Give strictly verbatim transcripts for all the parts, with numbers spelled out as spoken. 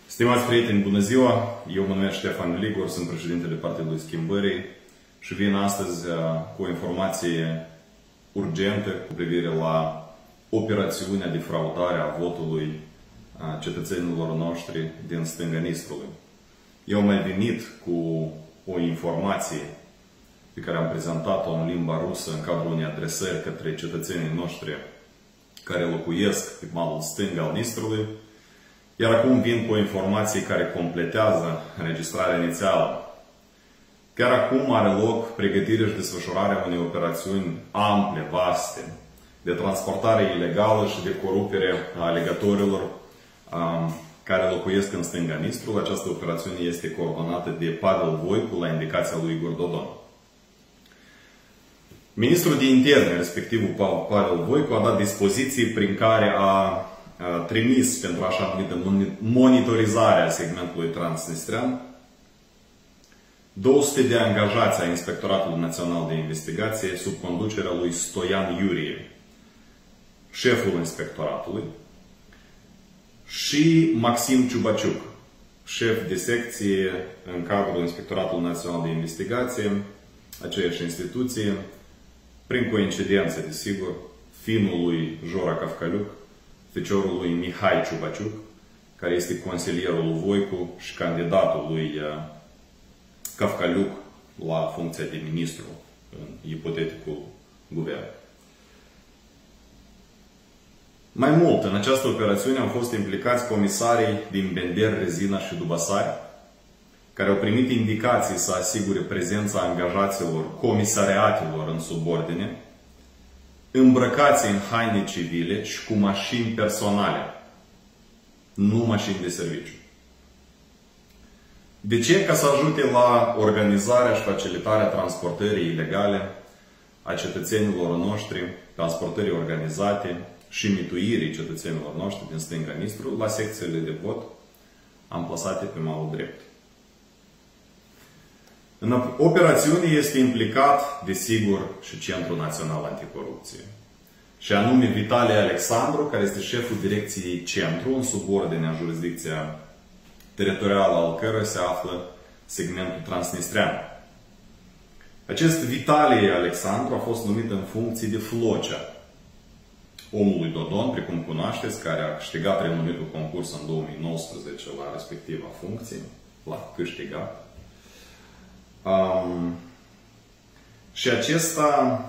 Stimați prieteni, bună ziua! Eu mă numesc Ștefan Ligor, sunt președintele Partidului Schimbării și vin astăzi cu o informație urgentă cu privire la operațiunea de fraudare a votului a cetățenilor noștri din stânga Nistrului. Eu am mai venit cu o informație pe care am prezentat-o în limba rusă în cadrul unei adresări către cetățenii noștri care locuiesc pe malul stâng al Nistrului. Iar acum vin cu o informație care completează înregistrarea inițială. Chiar acum are loc pregătirea și desfășurarea unei operațiuni ample, vaste, de transportare ilegală și de corupere a alegătorilor um, care locuiesc în stânga Nistrului. Această operațiune este coordonată de Pavel Voicu la indicația lui Igor Dodon. Ministrul de Interne, respectivul Pavel Voicu, a dat dispoziții prin care a trimis pentru așa numită monitorizare a segmentului transnistrean două sute de angajați ai Inspectoratului Național de Investigație sub conducerea lui Stoian Iurie, șeful inspectoratului, și Maxim Ciubaciuc, șef de secție în cadrul Inspectoratului Național de Investigație, aceeași instituție, prin coincidență, desigur, finul lui Jora Cavcaliuc, feciorul lui Mihai Ciubaciuc, care este consilierul lui Voicu și candidatul lui Cavcaliuc la funcția de ministru în ipoteticul guvern. Mai mult, în această operațiune au fost implicați comisarii din Bender, Rezina și Dubasari, care au primit indicații să asigure prezența angajaților comisariatelor în subordine, îmbrăcați în haine civile și cu mașini personale, nu mașini de serviciu. De ce? Ca să ajute la organizarea și facilitarea transportării ilegale a cetățenilor noștri, transportării organizate și mituirii cetățenilor noștri din stânga Nistrului la secțiile de vot amplasate pe malul drept. În operațiune este implicat, desigur, și Centrul Național Anticorupție. Și anume Vitalie Alexandru, care este șeful direcției Centru, în subordinea jurisdicția teritorială al cărui se află segmentul transnistrean. Acest Vitalie Alexandru a fost numit în funcție de Flocea omului Dodon, precum cunoașteți, care a câștigat renumitul concurs în două mii nouăsprezece la respectiva funcție, l-a câștigat. Um, și acesta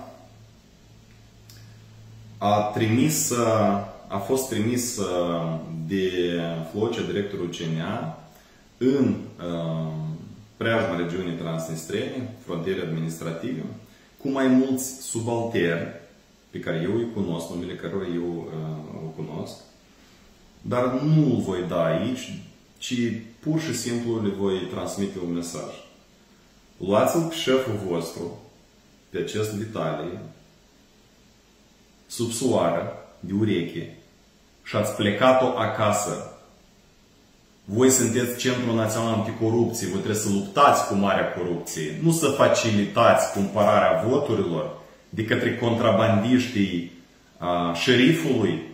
a trimis, a fost trimis de Flocea, directorul C N A, în uh, preajma regiunii transnistrene, frontiere administrative, cu mai mulți subalterni, pe care eu îi cunosc, numele cărora eu uh, o cunosc, dar nu îl voi da aici, ci pur și simplu le voi transmite un mesaj. Luați-l pe șeful vostru, pe acest Vitalie, sub soară, de ureche, și ați plecat-o acasă. Voi sunteți Centrul Național Anticorupție, voi trebuie să luptați cu marea corupție, nu să facilitați cumpărarea voturilor de către contrabandiștii a, șerifului,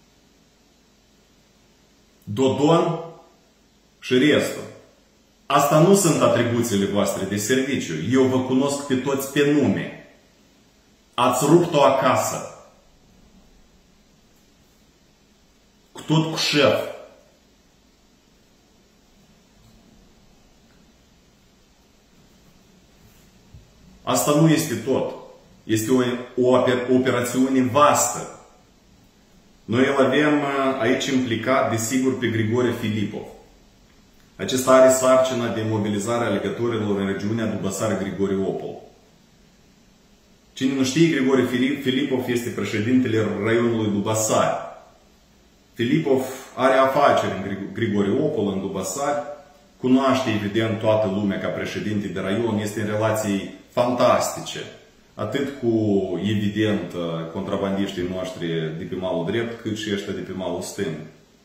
Dodon și restul. Asta nu sunt atribuțiile voastre de serviciu. Eu vă cunosc pe toți pe nume. Ați rupt-o acasă. Tot cu șef. Asta nu este tot. Este o, o operațiune vastă. Noi îl avem aici implicat, desigur, pe Grigore Filipov. Acesta are sarcina de mobilizare a alegătorilor în regiunea Dubasar-Grigoriopol. Cine nu știe, Grigore Filipov este președintele raionului Dubasar. Filipov are afaceri în Grigoriopol, în Dubasar, cunoaște evident toată lumea ca președinte de raion, este în relații fantastice, atât cu, evident, contrabandiștii noștri de pe malul drept, cât și ăștia de pe malul stâng.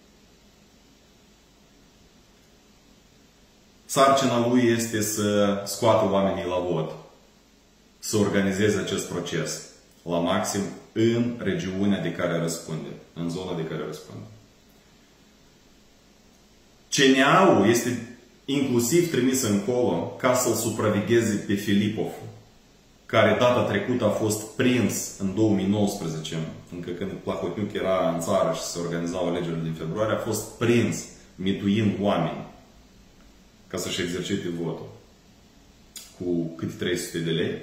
Sarcina lui este să scoată oamenii la vot, să organizeze acest proces la maxim în regiunea de care răspunde, în zona de care răspunde. C N A-ul este inclusiv trimis încolo ca să-l supravegheze pe Filipov, care data trecută a fost prins în două mii nouăsprezece, încă când Plahotniuc era în țară și se organizau alegerile din februarie, a fost prins mituind oameni ca să-și exercite votul cu câte trei sute de lei.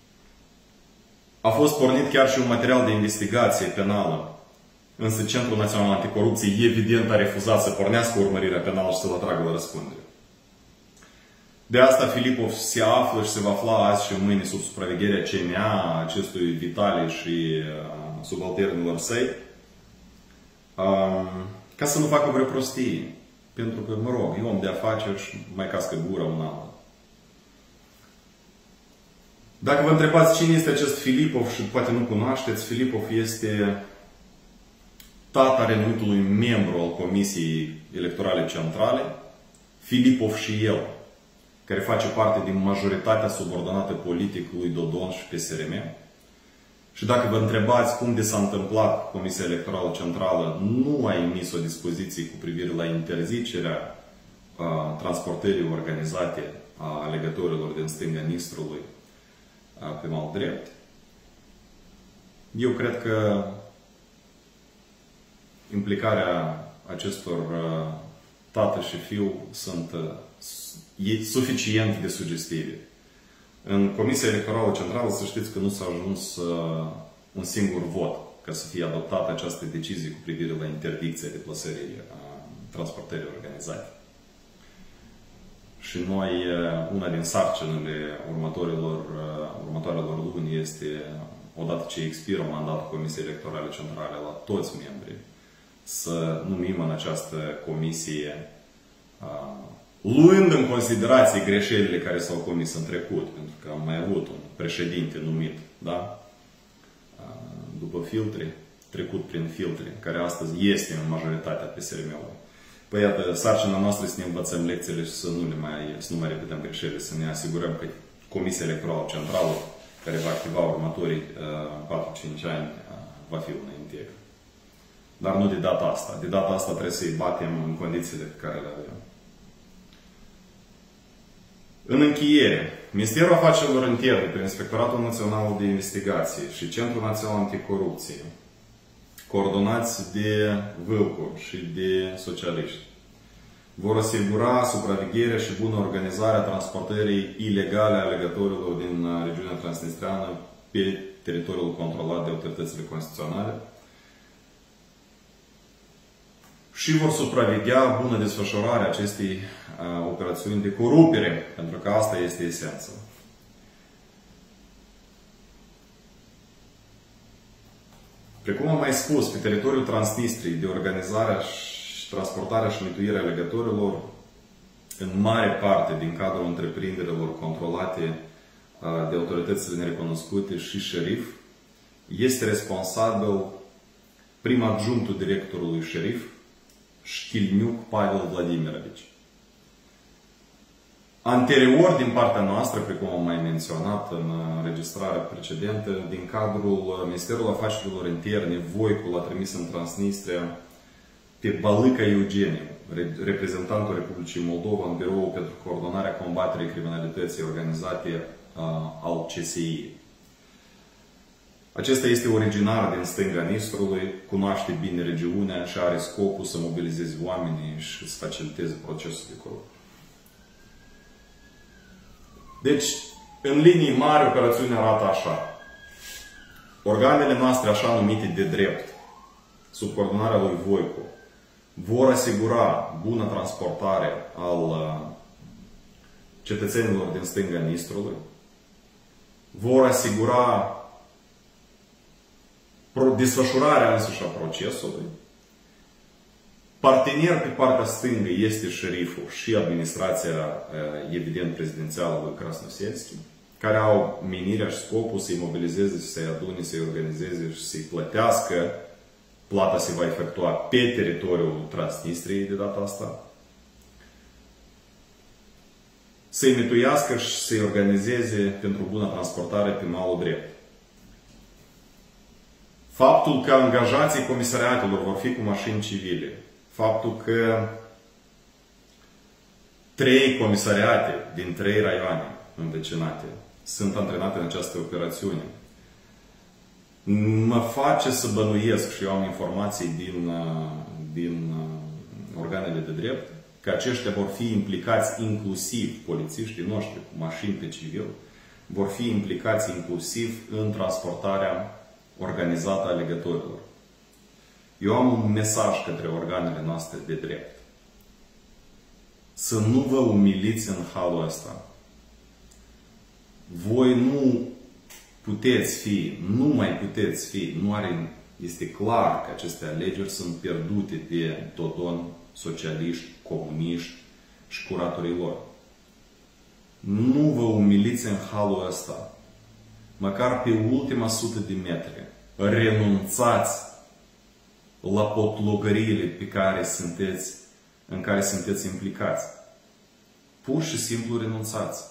A fost pornit chiar și un material de investigație penală, însă Centrul Național Anticorupție evident a refuzat să pornească urmărirea penală și să-l atragă la răspundere. De asta Filipov se află și se va afla azi și mâine sub supravegherea C N A, acestui Vitali și uh, subalternilor săi, uh, ca să nu facă vreo prostie. Pentru că, mă rog, e om de afaceri și mai cască gura un altă. Dacă vă întrebați cine este acest Filipov și poate nu cunoașteți, Filipov este tata renumitului membru al Comisiei Electorale Centrale, Filipov și el, care face parte din majoritatea subordonată politic lui Dodon și P S R M. Și dacă vă întrebați cum de s-a întâmplat Comisia Electorală Centrală nu a emis o dispoziție cu privire la interzicerea a, transportării organizate a alegătorilor din stânga Nistrului a, pe mal drept, eu cred că implicarea acestor a, tată și fiu sunt a, e suficient de sugestive. În Comisia Electorală Centrală să știți că nu s-a ajuns uh, un singur vot ca să fie adoptată această decizie cu privire la interdicția deplasării uh, transportării organizate. Și noi, uh, una din sarcinile următorilor, uh, următoarelor luni este, odată ce expiră mandatul Comisiei Electorale Centrale la toți membrii, să numim în această comisie uh, luând în considerație greșelile care s-au comis în trecut, pentru că am mai avut un președinte numit, da? După filtre, trecut prin filtre, care astăzi este în majoritatea P S R M-ului. Păi iată, sarcina noastră să ne învățăm lecțiile și să nu, le mai, să nu mai repetăm greșelile, să ne asigurăm că Comisia Electorală Centrală, care va activa următorii patru cinci ani, va fi una integră. Dar nu de data asta. De data asta trebuie să-i batem în condițiile pe care le avem. În încheiere, Ministerul Afacerilor Interne, prin Inspectoratul Național de Investigație și Centrul Național Anticorupție, coordonați de Vâlcu și de socialiști, vor asigura supravegherea și bună organizare a transportării ilegale a alegătorilor din regiunea transnistreană pe teritoriul controlat de autoritățile constituționale și vor supraveghea bună desfășurare a acestei uh, operațiuni de corupere, pentru că asta este esența. Precum am mai spus, pe teritoriul Transnistriei, de organizarea și transportarea și mituirea alegătorilor, în mare parte din cadrul întreprinderilor controlate uh, de autoritățile nerecunoscute și șerif, este responsabil prim adjunctul directorului șerif, Șchilniuc Pavel Vladimirovici. Anterior, din partea noastră, precum am mai menționat în înregistrarea precedentă, din cadrul Ministerului Afacerilor Interne, Voicul a trimis în Transnistria pe Bălâca Eugeniu, reprezentantul Republicii Moldova în Biroul pentru Coordonarea Combaterii Criminalității Organizate uh, al C S I. Acesta este originar din stânga Nistrului, cunoaște bine regiunea și are scopul să mobilizeze oamenii și să faciliteze procesul de corupție. Deci, în linii mari, operațiunea arată așa. Organele noastre, așa numite de drept, sub coordonarea lui Voicu, vor asigura bună transportare al cetățenilor din stânga Nistrului, vor asigura desfășurarea însuși a procesului. Partener pe partea stângă este șeriful și administrația, evident, prezidențială lui Krasnoselski, care au menirea și scopul să-i mobilizeze, să-i adune, să-i organizeze și să-i plătească. Plata se va efectua pe teritoriul Transnistriei de data asta. Să-i mituiască și să-i organizeze pentru bună transportare pe malul drept. Faptul că angajații comisariatelor vor fi cu mașini civile, faptul că Trei comisariate din trei raioane învecinate sunt antrenate în această operațiune. Mă face să bănuiesc, și eu am informații din, din organele de drept, că aceștia vor fi implicați inclusiv, polițiștii noștri cu mașini pe civil, vor fi implicați inclusiv în transportarea organizată a alegătorilor. Eu am un mesaj către organele noastre de drept. Să nu vă umiliți în halul ăsta. Voi nu puteți fi, nu mai puteți fi, nu are, este clar că aceste alegeri sunt pierdute de Dodon, socialiști, comuniști și curatorii lor. Nu vă umiliți în halul ăsta. Măcar pe ultima sută de metri. Renunțați la potlogăriile pe care sunteți, în care sunteți implicați. Pur și simplu renunțați.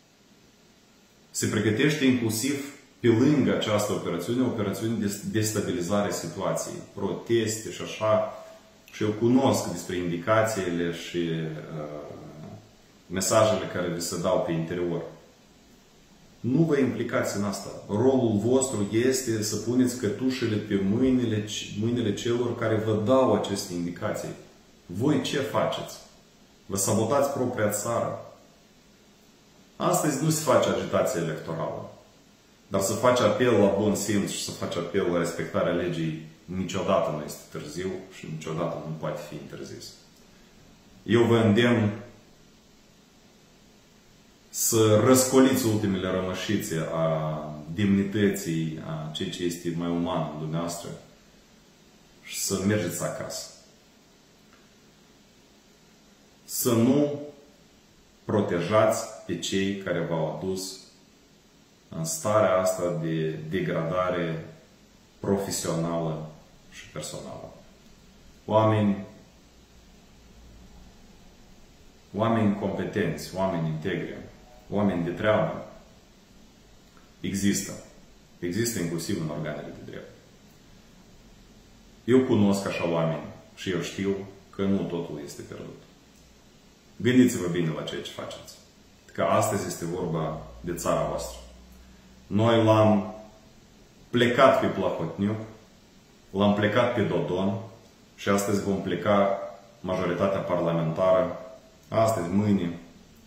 Se pregătește inclusiv pe lângă această operațiune, o operațiune de destabilizare a situației, proteste și așa. Și eu cunosc despre indicațiile și uh, mesajele care vi se dau pe interior. Nu vă implicați în asta. Rolul vostru este să puneți cătușele pe mâinile, mâinile celor care vă dau aceste indicații. Voi ce faceți? Vă sabotați propria țară. Astăzi nu se face agitație electorală. Dar să faci apel la bun simț și să faci apel la respectarea legii niciodată nu este târziu și niciodată nu poate fi interzis. Eu vă îndemn să răscoliți ultimele rămășițe a demnității, a ceea ce este mai uman în dumneavoastră și să mergeți acasă. Să nu protejați pe cei care v-au adus în starea asta de degradare profesională și personală. Oameni, oameni competenți, oameni integri, oameni de treabă există. Există inclusiv în organele de drept. Eu cunosc așa oameni și eu știu că nu totul este pierdut. Gândiți-vă bine la ceea ce faceți. Că astăzi este vorba de țara voastră. Noi l-am plecat pe Plahotniuc, l-am plecat pe Dodon și astăzi vom pleca majoritatea parlamentară. Astăzi, mâine,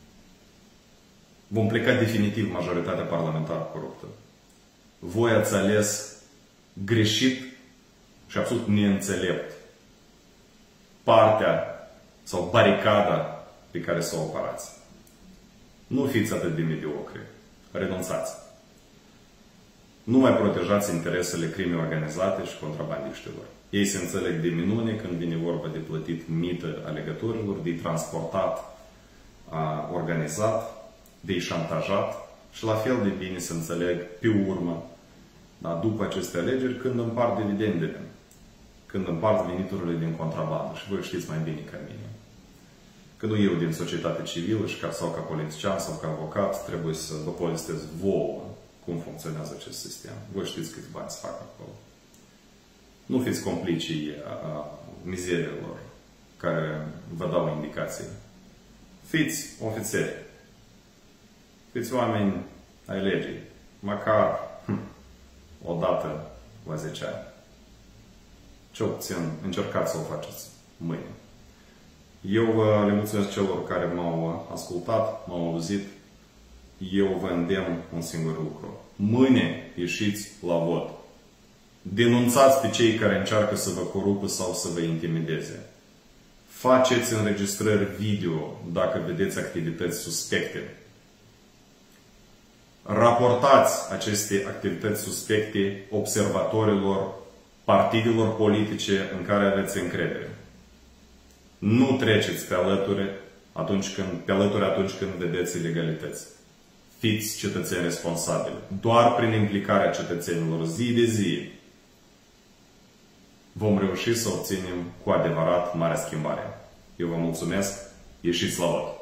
vom pleca definitiv majoritatea parlamentară coruptă. Voi ați ales greșit și absolut neînțelept partea sau baricada pe care să o apărați. Nu fiți atât de mediocri. Renunțați. Nu mai protejați interesele crimei organizate și contrabandiștilor. Ei se înțeleg de minune când vine vorba de plătit mită alegătorilor, de transportat, a, organizat, de șantajat și la fel de bine se înțeleg pe urmă, da, după aceste alegeri, când împart dividendele, când împart veniturile din contrabandă. Și voi știți mai bine ca mine. Că nu eu din societate civilă și ca, sau ca politician sau ca avocat trebuie să vă povestesc vouă cum funcționează acest sistem. Voi știți câți bani se fac acolo. Nu fiți complicii a, a mizerilor care vă dau indicații. Fiți ofițeri. Fiți oameni ai legii. Măcar hm, o dată la zece ani. Ce obțin, încercați să o faceți mâine. Eu vă le mulțumesc celor care m-au ascultat, m-au auzit. Eu vă îndemn un singur lucru. Mâine ieșiți la vot. Denunțați pe cei care încearcă să vă corupă sau să vă intimideze. Faceți înregistrări video dacă vedeți activități suspecte. Raportați aceste activități suspecte observatorilor partidelor politice în care aveți încredere. Nu treceți pe alături atunci când, pe alături atunci când vedeți ilegalități. Fiți cetățeni responsabili. Doar prin implicarea cetățenilor zi de zi vom reuși să obținem cu adevărat marea schimbare. Eu vă mulțumesc. Ieșiți la vot!